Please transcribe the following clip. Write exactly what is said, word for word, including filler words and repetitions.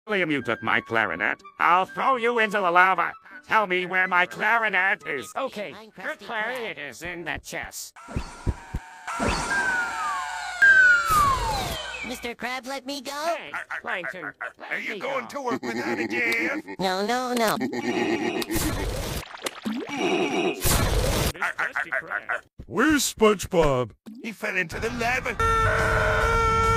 William, you took my clarinet. I'll throw you into the lava. Tell me where my clarinet is. Okay, your clarinet is in that chest. Mister Crab, let me go. Hey, Plankton, let Are you me going go. to work without a jam? No, no, no. Where's SpongeBob? He fell into the lava.